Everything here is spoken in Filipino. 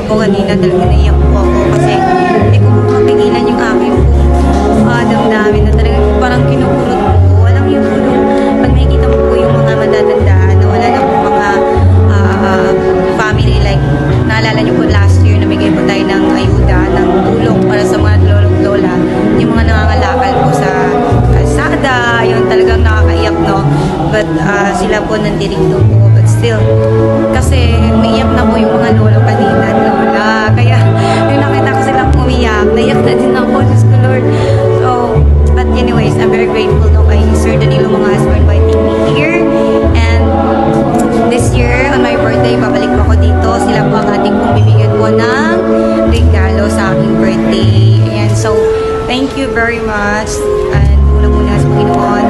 po kanina talaga naiyak po ako kasi hindi ko po mapigilan yung aking damdamin na talagang parang kinukurot po. Alam niyo po, pag nakikita mo po yung mga matatandaan na wala na po mga family, like naalala niyo po last year namigay po tayo ng ayuda, ng tulong para sa mga lolo-lola, yung mga nangangalakal po sa kalsada, yun talagang nakakaiyak, no? But sila po nandirito po, but still, kasi umiyak na po yung mga lolo kanina, lola. Kaya yung nakita ko silang umiyak, naiyak na din ako, Diyos ko Lord. So, but anyways, I'm very grateful no kay Sir Danilo Mangas for inviting me here. And this year, on my birthday, babalik po ako dito. Sila po ang ating pong bibigyan po ng regalo sa aking birthday. Ayan, so, thank you very much. And muna sa Panginoon.